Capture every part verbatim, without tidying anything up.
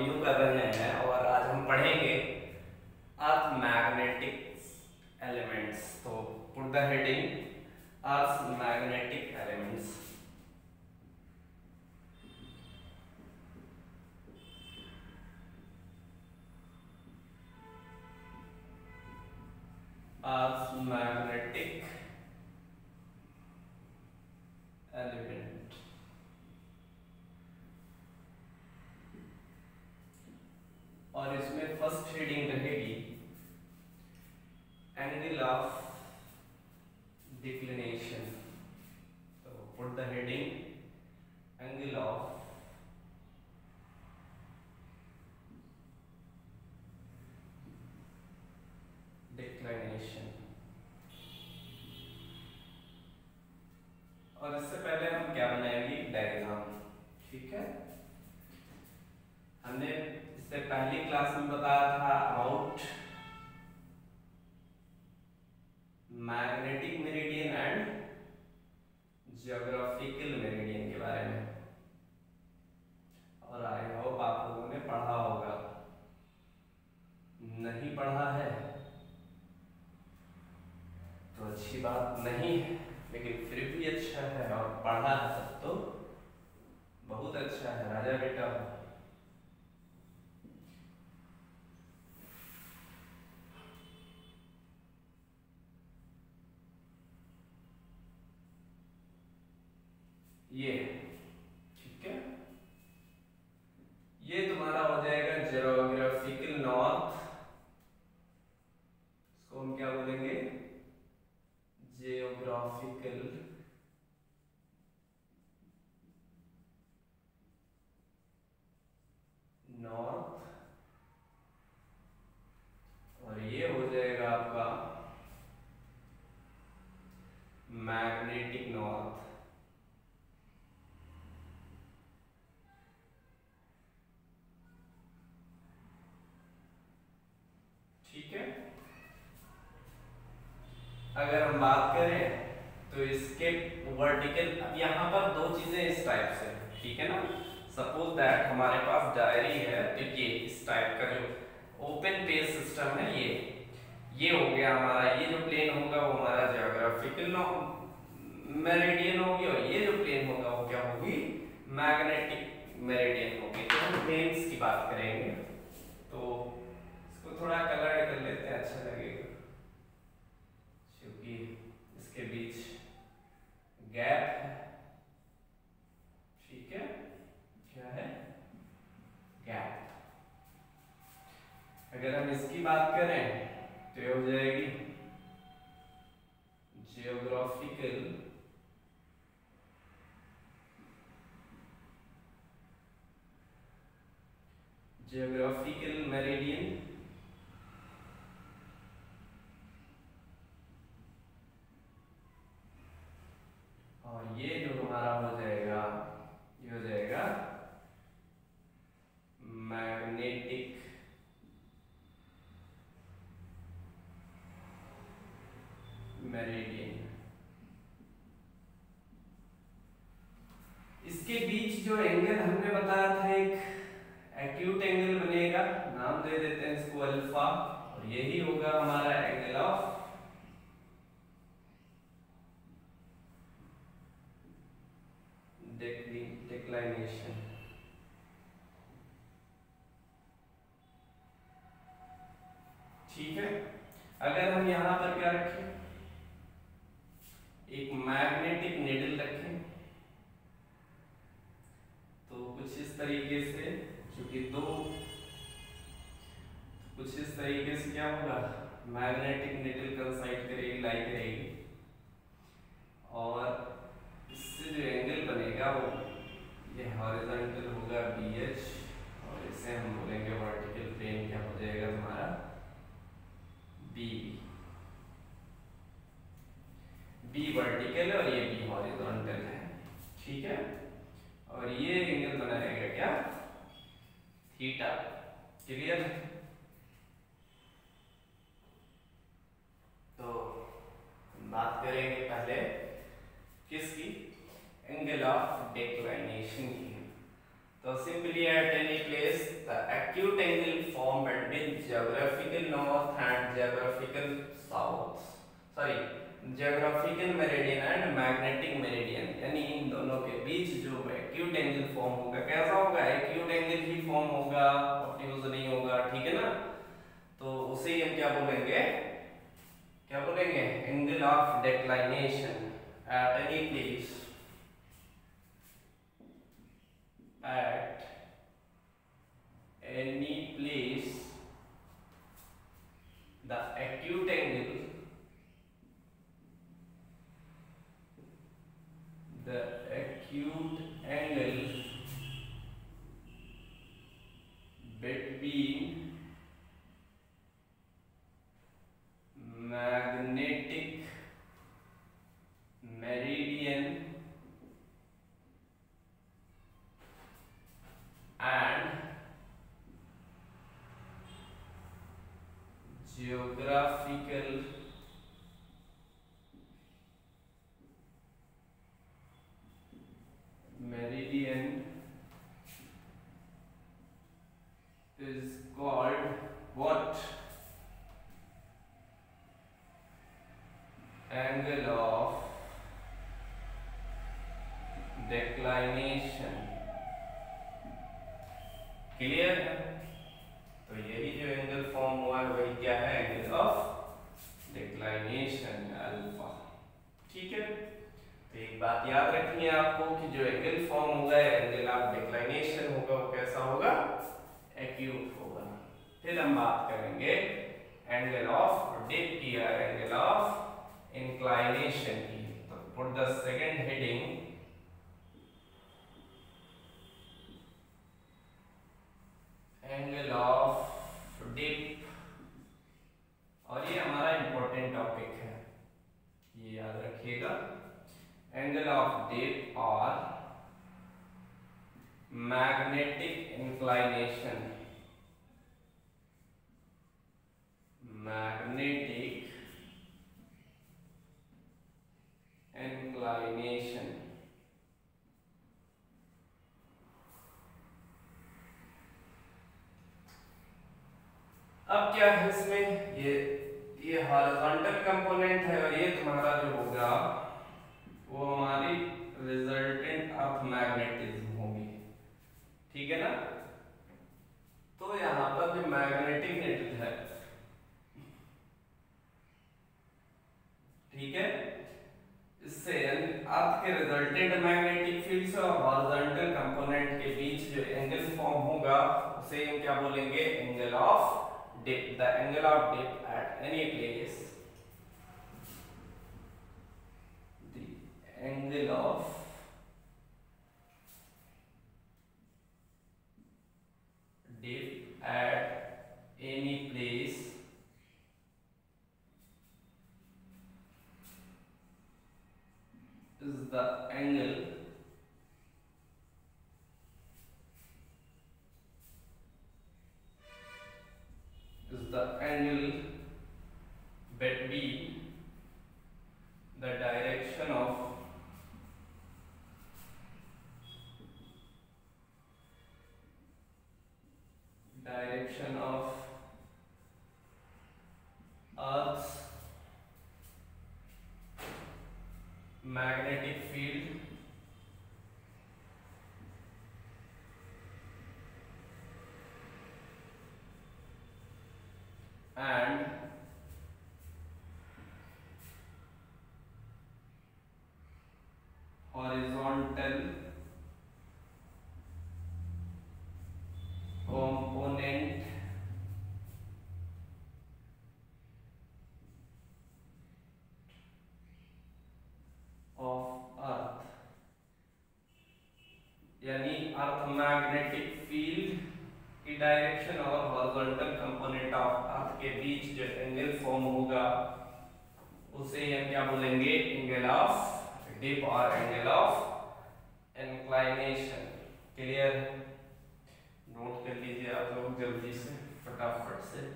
Continue कर रहे हैं और आज हम पढ़ेंगे अर्थ मैग्नेटिक एलिमेंट्स। तो put the heading earth magnetic elements. Earth magnetic element. और इसमें फर्स्ट हेडिंग रहेगी एंगल ऑफ डिक्लिनेशन। तो put the heading angle of declination. और इससे पहले हम क्या बनाएंगे, डायग्राम। ठीक है, हमने इससे पहली क्लास में बताया था about magnetic meridian and geographical meridian के बारे में, और आई होप आप लोगों ने पढ़ा होगा। नहीं पढ़ा है तो अच्छी बात नहीं है, लेकिन फिर भी अच्छा है, और पढ़ा है तब तो बहुत अच्छा है, राजा बेटा। ये ठीक है, ये तुम्हारा हो जाएगा जियोग्राफिकल नॉर्थ। इसको हम क्या बोलेंगे, जियोग्राफिकल नॉर्थ, और ये हो जाएगा आपका मैग्नेटिक नॉर्थ। ठीक है, अगर हम बात करें तो इसके वर्टिकल, अब यहाँ पर दो चीजें इस टाइप से, ठीक है ना। सपोज दैट हमारे पास डायरी है, तो ये इस टाइप का जो ओपन पेज सिस्टम है, ये ये हो गया हमारा। ये जो प्लेन होगा वो हमारा जियोग्राफिकल मेरिडियन होगी, और ये जो प्लेन होगा वो क्या होगी, मैग्नेटिक मेरिडियन होगी। तो हम प्लेन्स की बात करेंगे, तो इसको थोड़ा कलर कर लेते हैं, अच्छा लगेगा, क्योंकि इसके बीच गैप है। ठीक है, क्या है, गैप। अगर हम इसकी बात करें तो ये हो जाएगी जियोग्राफिकल जियोग्राफिकल मेरिडियन, और ये जो हमारा हो जाएगा, ये हो जाएगा मैग्नेटिक मेरिडियन। इसके बीच जो एंगल हमने बताया था, एक एक्यूट एंगल बनेगा, नाम दे देते हैं इसको अल्फा, और यही होगा हमारा एंगल ऑफ डिक्लाइनेशन। ठीक है, अगर हम यहां पर क्या रखें, एक मैग्नेटिक निडल रखें, तो कुछ इस तरीके से, क्योंकि दो, कुछ इस तरीके से क्या होगा, मैग्नेटिक निडल कंसाइड करेगी, लाई करेगी, और इससे जो एंगल बनेगा वो ये हॉरिजॉन्टल होगा बी एच, और इसे हम बोलेंगे वर्टिकल प्लेन, क्या हो जाएगा तुम्हारा बी। बी वर्टिकल है और ये बी हॉरिजॉन्टल है। ठीक है, और ये एंगल बनाएगा क्या, थीटा। क्लियर है, तो बात करेंगे पहले किसकी, एंगल ऑफ डिक्लाइनेशन की। तो simply at any place the acute angle formed between geographical north and geographical south, sorry geographical meridian and magnetic meridian, यानी इन दोनों के बीच जो acute angle फॉर्म होगा, कैसा होगा? acute angle ही फॉर्म होगा, ऑब्ट्यूज नहीं होगा, ठीक है ना? तो उसे हम क्या बोलेंगे? क्या बोलेंगे? Angle of declination at any place at any place the acute angle the acute angle between magnetic meridian and geographical meridian is called what? Angle of declination. Clear है? तो यही जो एंगल फॉर्म हुआ है वही क्या है? एंगल ऑफ डिक्लाइनेशन अल्फा, ठीक है? तो एक बात याद रखनी है आपको कि जो एंगल फॉर्म होगा एंगल ऑफ डिक्लाइनेशन होगा वो कैसा होगा? एक्यूट होगा। फिर हम बात करेंगे एंगल ऑफ डिप की या एंगल ऑफ इंक्लाइनेशन की। तो put the second heading angle of dip, और ये हमारा इंपॉर्टेंट टॉपिक है, ये याद रखिएगा। एंगल ऑफ डिप और मैग्नेटिक इंक्लाइनेशन, मैग्नेटिक इंक्लाइनेशन। अब क्या है इसमें? ये ये हॉरिजॉन्टल कंपोनेंट है और ये तुम्हारा जो होगा वो हमारी रिजल्टेंट ऑफ मैग्नेटिज्म होगी, ठीक है ना? तो यहाँ पर जो मैग्नेटिक नेट है, ठीक है, इससे अर्थ के रिजल्टेंट मैग्नेटिक फील्ड से और हॉरिजॉन्टल कंपोनेंट के बीच जो एंगल फॉर्म होगा उसे हम क्या बोलेंगे? Angle of dip. The angle of dip at any place, the angle of dip at any place is the angle is the angle between the direction of direction of Earth's magnetic field and horizontal component of Earth, यानी earth magnetic field की direction और horizontal component of earth के बीच जो angle form होगा उसे हम क्या बोलेंगे? एंगल ऑफ डिप और angle of inclination. Clear? Note कर लीजिए आप लोग जल्दी से, फटाफट से।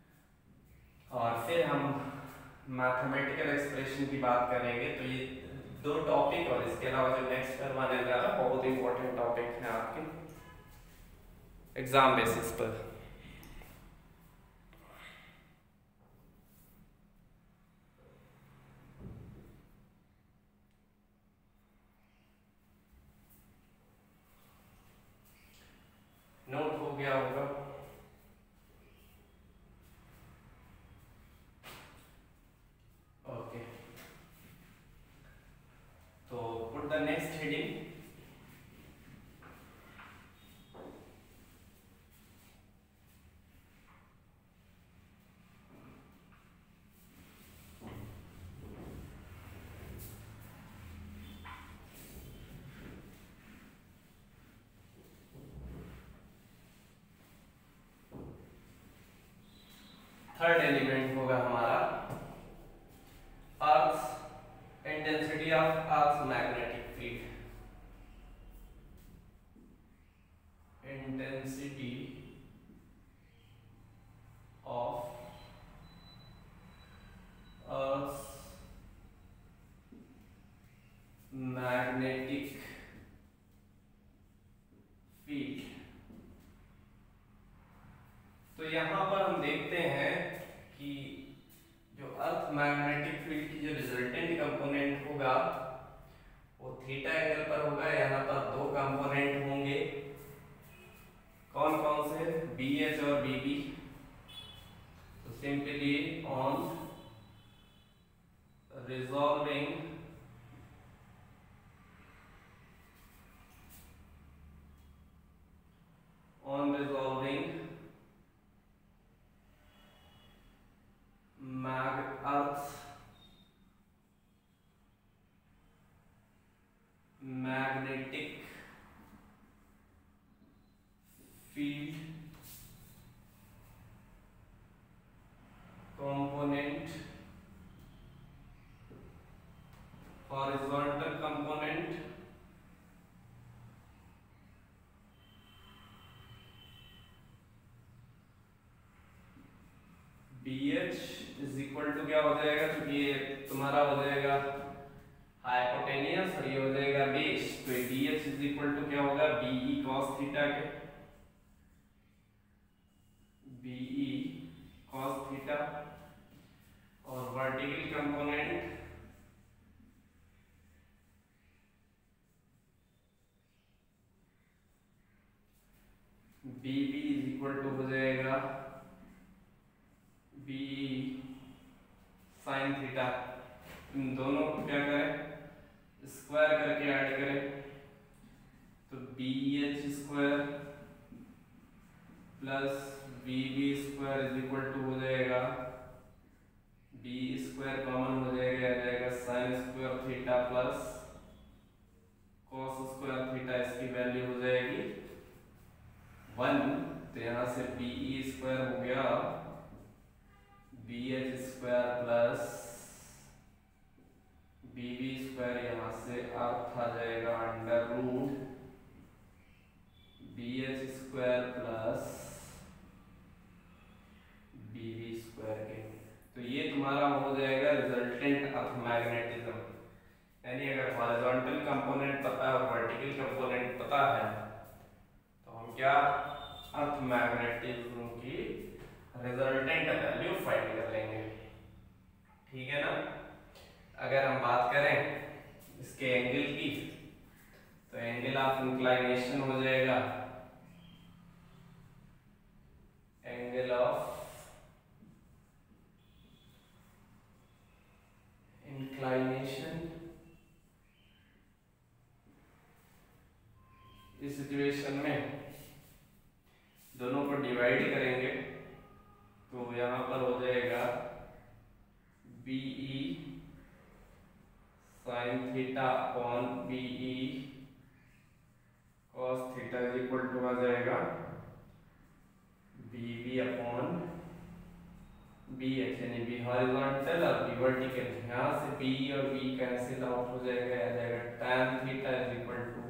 और फिर हम मैथमेटिकल एक्सप्रेशन की बात करेंगे। तो ये दो टॉपिक और इसके अलावा जो नेक्स्ट करवाने जा रहा है बहुत इंपॉर्टेंट टॉपिक है आपके एग्जाम बेसिस पर। नोट हो गया होगा। ओके, तो put the next heading. Third element होगा हमारा earth intensity of earth magnetic field. Intensity of earth magnetic field. तो यहां पर हम देखते हैं कि जो अर्थ मैग्नेटिक फील्ड की जो रिजल्टेंट कंपोनेंट होगा वो थीटा एंगल पर होगा। यहाँ पर दो कंपोनेंट होंगे, कौन कौन से, बी एच और बी बी। तो simply on resolving on resolving mag earth magnetic field component, horizontal component B H is equal to क्या हो जाएगा, क्योंकि ये तुम्हारा हो जाएगा हाइपोटेनियस और ये हो जाएगा बेस, तो ये B H is equal to क्या होगा, बीई कॉस थीटा के, बीई कॉस थीटा। और vertical component B B is equal to हो जाएगा बी साइन थीटा। इन दोनों को क्या करें, स्क्वायर करके ऐड करें, तो B H square plus B B square is equal to हो जाएगा बी स्क्वायर कॉमन हो जाएगा, आ जाएगा sine square theta plus cos square theta, इसकी वैल्यू हो जाएगी वन। तो यहाँ से बी ई स्क्वायर हो गया B H square plus B B square, यहाँ से अर्थ आ जाएगा under root B H square plus B B square के। तो ये तुम्हारा हो जाएगा रिजल्टेंट अर्थ मैग्नेटिज्म। यानी अगर हॉरिजॉन्टल कंपोनेंट पता है और वर्टिकल कंपोनेंट पता है तो हम क्या अर्थ मैग्नेटिज्म की रिजल्टेंट वैल्यू फाइंड कर लेंगे, ठीक है ना। अगर हम बात करें इसके एंगल की, तो एंगल ऑफ इंक्लाइनेशन हो जाएगा एंगल ऑफ इंक्लाइनेशन। इस सिचुएशन में दोनों को डिवाइड करेंगे तो यहाँ पर हो जाएगा BE sine theta upon BE cos theta is equal to आ जाएगा बीवी अपॉन बी एच, यानी बी हॉरिजॉन्टल और बी वर्टिकल। यहाँ से बी और बी कैंसिल आउट हो जाएगा, आ जाएगा tan theta is equal to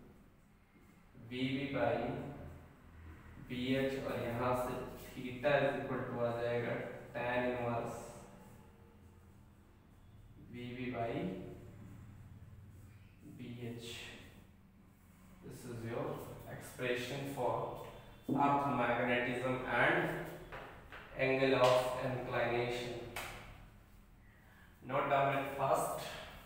BV by B H, और यहाँ से थीटा इज इक्वल टू आ जाएगा tan inverse BV by earth magnetism and angle of inclination. Note down it fast.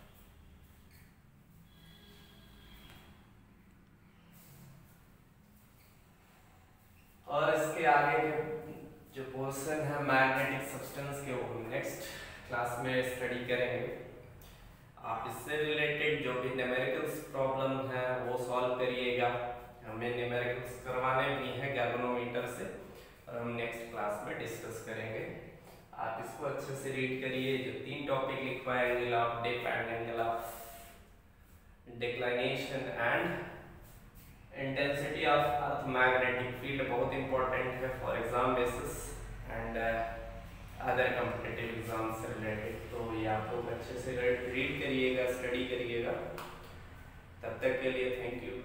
और इसके आगे के जो पोर्शन है मैग्नेटिक सब्सटेंस के, वो नेक्स्ट क्लास में स्टडी करेंगे. आप इससे रिलेटेड जो भी न्यूमेरिकल्स प्रॉब्लम है वो सॉल्व करिएगा. हमें न्यूमेरिकल्स करवाने भी हैं गैल्वेनोमीटर से, और हम नेक्स्ट क्लास में डिस्कस करेंगे. आप इसको अच्छे से रीड करिए. जो तीन टॉपिक लिखवाए, angle of dip and angle of declination and intensity of earth magnetic field, बहुत इंपॉर्टेंट है for exam basis and other competitive exam से रिलेटेड. तो ये आप लोग अच्छे से रीड करिएगा, स्टडी करिएगा. तब तक के लिए थैंक यू.